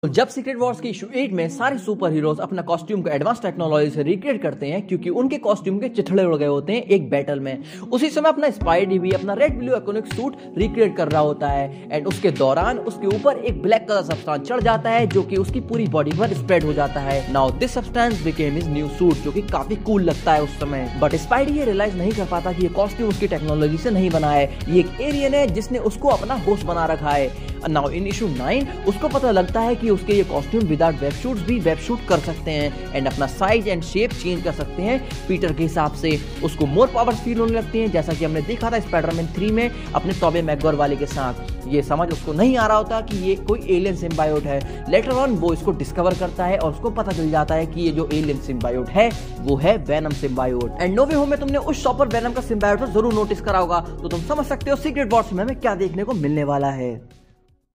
जब secret Wars के issue 8 में सारे सुपर हीरोज अपना कॉस्ट्यूम को एडवांस टेक्नोलॉजी से रिक्रिएट करते हैं क्योंकि उनके कॉस्ट्यूम के चिथड़े उड़ गए होते हैं एक बैटल में। उसी समय अपना स्पाइडी भी अपना red blue iconic suit recreate कर रहा होता है एंड उसके दौरान उसके ऊपर एक ब्लैक कलर सब्सटेंस चढ़ जाता है जो कि उसकी पूरी बॉडी पर स्प्रेड हो जाता है। Now this substance became his new suit जो कि काफी कूल लगता है उस समय, बट स्पाइडी ये रियलाइज नहीं कर पाता कि ये कॉस्ट्यूम उसकी टेक्नोलॉजी से नहीं बना है, ये एक एलियन है जिसने उसको अपना होस्ट बना रखा है। नाउ इन इशू 9 उसको पता लगता है कि उसके ये कॉस्ट्यूम विदाउट वेब शूट्स भी वेब शूट कर सकते हैं एंड अपना साइज एंड शेप चेंज कर सकते हैं पीटर के हिसाब से। उसको मोर पावर्स फील होने लगती हैं जैसा कि हमने देखा था स्पाइडरमैन 3 में अपने टोबी मैगवायर वाले के साथ। ये समझ उसको नहीं आ रहा होता कि ये कोई एलियन सिम्बायोट है। लेटर ऑन वो इसको डिस्कवर करता है और उसको पता चल जाता है कि ये जो एलियन सिम्बायोट है वो है Venom symbiote. And No Way Home में तुमने उस शॉप पर वेनम का सिम्बायोट जरूर नोटिस करा होगा, तो तुम समझ सकते हो सीक्रेट वॉर्स में हमें क्या देखने को मिलने वाला है।